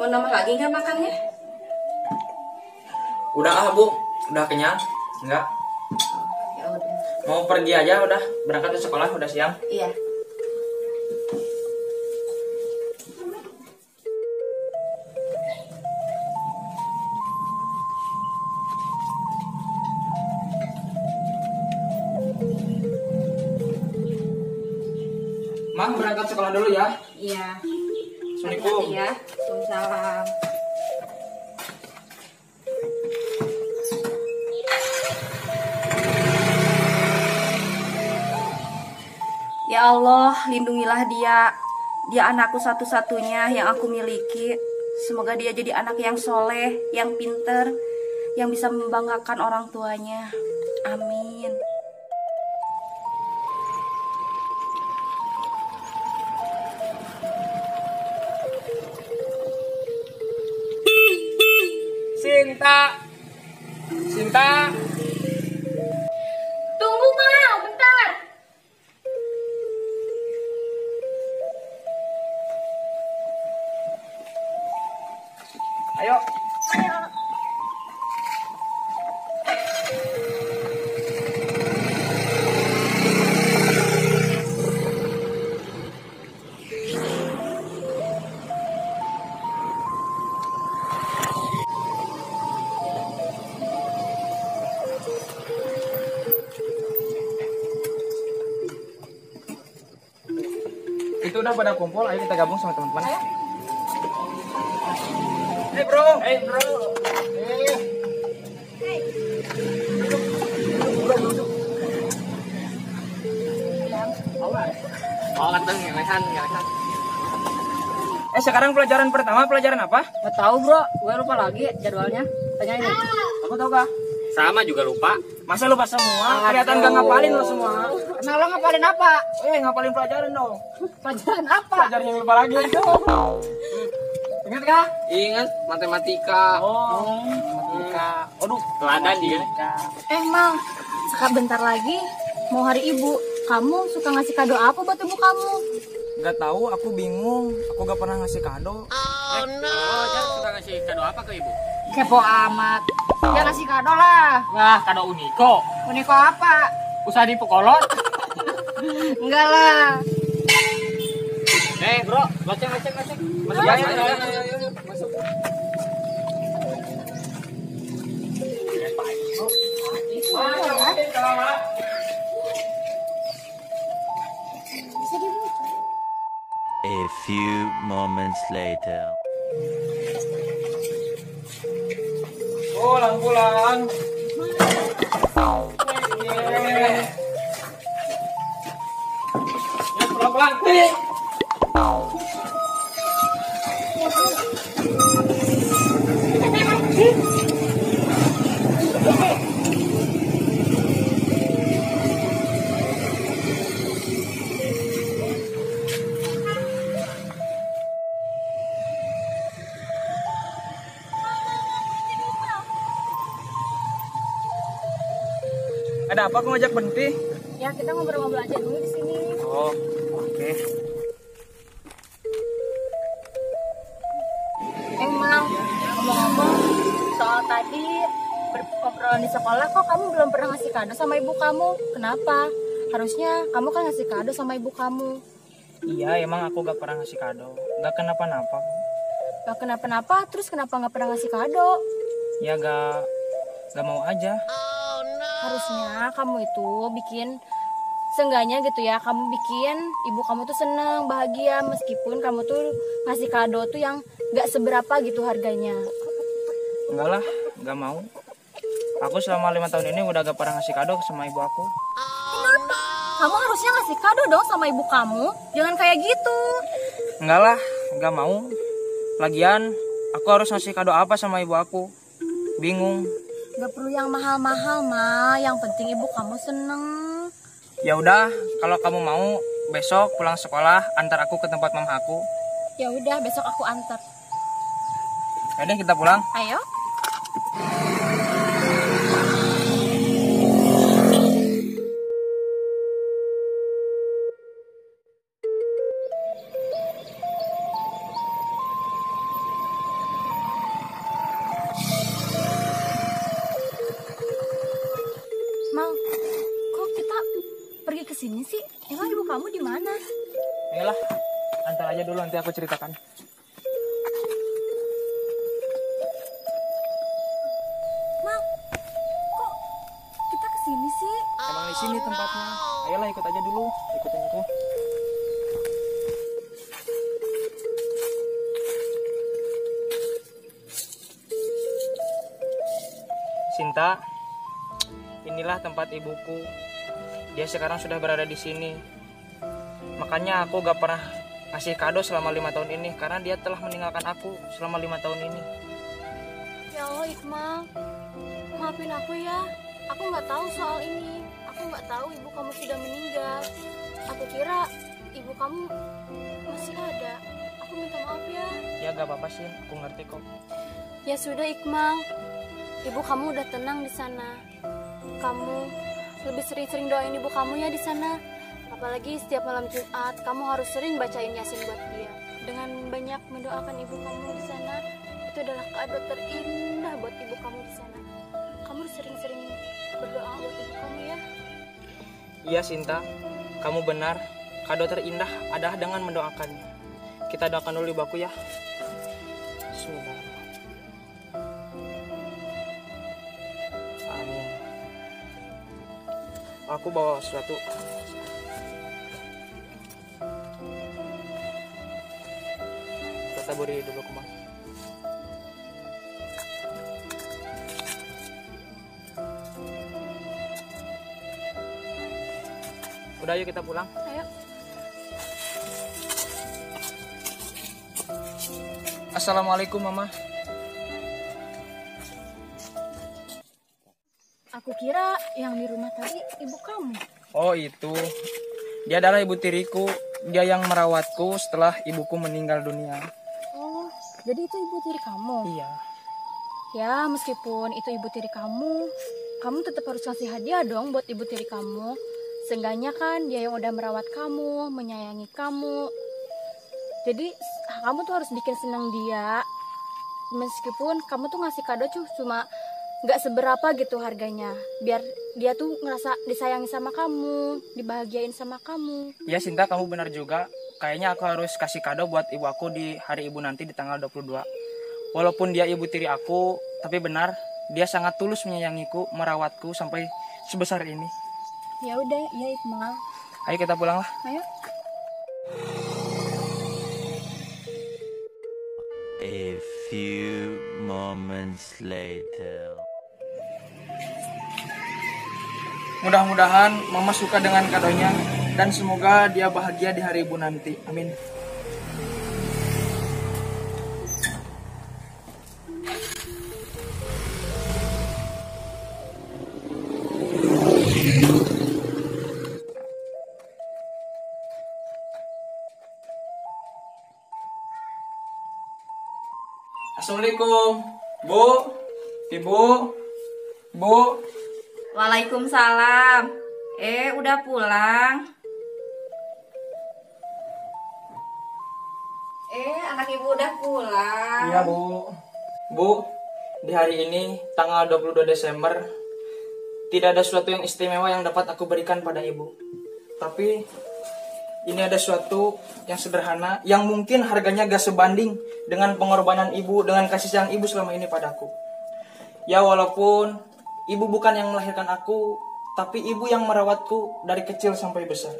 Mau nambah lagi nggak makannya? Udah ah Bu, udah kenyang? Enggak. Ya udah. Mau pergi aja udah, berangkat ke sekolah udah siang. Iya. Mang berangkat sekolah dulu ya. Iya. Assalamualaikum. Hati-hati ya. Waalaikumsalam. Ya Allah, lindungilah dia. Dia anakku satu-satunya yang aku miliki. Semoga dia jadi anak yang soleh, yang pinter, yang bisa membanggakan orang tuanya. Amin. Sinta. Sinta. Tunggu, Mal, bentar. Ayo. Itu udah pada kumpul, ayo kita gabung sama teman-teman. Hey bro. Hey bro. Sekarang pelajaran pertama pelajaran apa? Nggak tahu, Bro. Gue lupa lagi jadwalnya. Tanyain deh. Aku tahu kah? Sama juga lupa. Masa lupa semua? Kelihatan gak ngapalin lo semua. Emang lo ngapalin apa? Ngapalin pelajaran dong. Pelajaran apa? Pelajaran yang lupa lagi. Ingat kah? Ingat matematika. Oh, matematika. Aduh, Teladan dia. Mang, bentar lagi mau hari ibu. Kamu suka ngasih kado apa buat ibu kamu? Gak tahu, aku bingung. Aku gak pernah ngasih kado. Oh Jar suka ngasih kado apa ke ibu? Kepo amat. Ya ngasih kado lah. Wah, kado Uniko. Uniko apa? Usaha di Pekolot. Enggak lah. Bro, ngecek. Masuk Ya, ya. masuk. A few moments later. Pulang. Pelan-pelan. Ada apa kau ngajak berhenti? Ya kita ngobrol-ngobrol aja dulu di sini. Oh, oke. Emang ngomong-ngomong soal tadi obrolan di sekolah, kok kamu belum pernah ngasih kado sama ibu kamu? Kenapa? Harusnya kamu kan ngasih kado sama ibu kamu. Iya, emang aku gak pernah ngasih kado. Gak kenapa-napa. Gak kenapa-napa, terus kenapa gak pernah ngasih kado? Ya gak mau aja. Harusnya kamu itu bikin, seenggaknya gitu ya, kamu bikin ibu kamu tuh seneng, bahagia, meskipun kamu tuh ngasih kado tuh yang gak seberapa gitu harganya. Enggak lah, gak mau. Aku selama 5 tahun ini udah gak pernah ngasih kado sama ibu aku. Kenapa? Kamu harusnya ngasih kado dong sama ibu kamu. Jangan kayak gitu. Enggak lah, gak mau. Lagian, aku harus ngasih kado apa sama ibu aku? Bingung. Gak perlu yang mahal-mahal, Ma. Yang penting ibu kamu seneng. Ya udah, kalau kamu mau besok pulang sekolah antar aku ke tempat mama aku. Ya udah, besok aku antar. Yaudah kita pulang. Ayo. kesini sih? Emang ibu kamu di mana? Ayolah, antar aja dulu nanti aku ceritakan. Mang, kok kita kesini sih? Emang di sini tempatnya. Ayolah ikut aja dulu, ikutin aku. Sinta, inilah tempat ibuku. Dia sekarang sudah berada di sini. Makanya aku gak pernah ngasih kado selama 5 tahun ini karena dia telah meninggalkan aku selama 5 tahun ini. Ya Allah Iqmal, maafin aku ya. Aku nggak tahu soal ini. Aku nggak tahu ibu kamu sudah meninggal. Aku kira ibu kamu masih ada. Aku minta maaf ya. Ya gak apa-apa sih, aku ngerti kok. Ya sudah Iqmal, ibu kamu udah tenang di sana. Kamu lebih sering-sering doain ibu kamu ya di sana. Apalagi setiap malam Jumat, kamu harus sering bacain Yasin buat dia. Dengan banyak mendoakan ibu kamu di sana, itu adalah kado terindah buat ibu kamu di sana. Kamu sering-sering berdoa buat ibu kamu ya. Iya Sinta, kamu benar. Kado terindah adalah dengan mendoakannya. Kita doakan dulu ibu aku ya. Bismillahirrahmanirrahim. Amin. Aku bawa sesuatu. Kita beri dulu ke Mas. Udah yuk kita pulang. Ayo. Assalamualaikum Mama. Aku kira yang di rumah tadi ibu kamu. Oh itu, dia adalah ibu tiriku. Dia yang merawatku setelah ibuku meninggal dunia. Oh, jadi itu ibu tiri kamu? Iya. Ya, meskipun itu ibu tiri kamu, kamu tetap harus kasih hadiah dong buat ibu tiri kamu. Seenggaknya kan dia yang udah merawat kamu, menyayangi kamu. Jadi kamu tuh harus bikin senang dia. Meskipun kamu tuh ngasih kado cuma nggak seberapa gitu harganya. Biar dia tuh ngerasa disayangi sama kamu, dibahagiain sama kamu. Ya Sinta, kamu benar juga. Kayaknya aku harus kasih kado buat ibu aku di hari ibu nanti di tanggal 22. Walaupun dia ibu tiri aku, tapi benar, dia sangat tulus menyayangiku, merawatku sampai sebesar ini. Ya udah, iya Iqmal. Ayo kita pulang lah. Ayo. A few moments later. Mudah-mudahan Mama suka dengan kadonya dan semoga dia bahagia di hari ibu nanti. Amin. Assalamualaikum, Bu, Ibu, Bu. Waalaikumsalam. Udah pulang? Anak ibu udah pulang. Iya, Bu. Bu, di hari ini tanggal 22 Desember tidak ada sesuatu yang istimewa yang dapat aku berikan pada ibu. Tapi ini ada sesuatu yang sederhana yang mungkin harganya gak sebanding dengan pengorbanan ibu, dengan kasih sayang ibu selama ini padaku. Ya walaupun ibu bukan yang melahirkan aku, tapi ibu yang merawatku dari kecil sampai besar.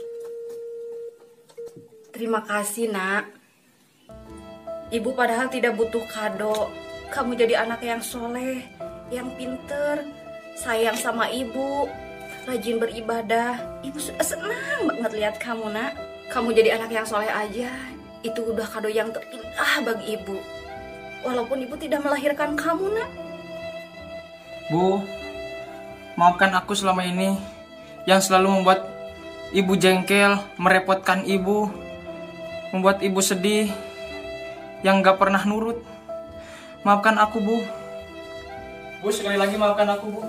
Terima kasih, Nak. Ibu padahal tidak butuh kado. Kamu jadi anak yang soleh, yang pinter, sayang sama ibu, rajin beribadah. Ibu sudah senang banget lihat kamu, Nak. Kamu jadi anak yang soleh aja, itu udah kado yang terindah bagi ibu. Walaupun ibu tidak melahirkan kamu, Nak. Bu, maafkan aku selama ini yang selalu membuat ibu jengkel, merepotkan ibu, membuat ibu sedih, yang gak pernah nurut. Maafkan aku, Bu. Bu, sekali lagi maafkan aku, Bu.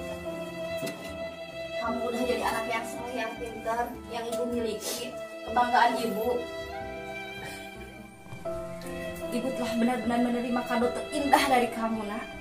Kamu udah jadi anak yang soleh, yang pintar, yang ibu miliki. Kebanggaan ibu. Ibu telah benar-benar menerima kado terindah dari kamu, Nak.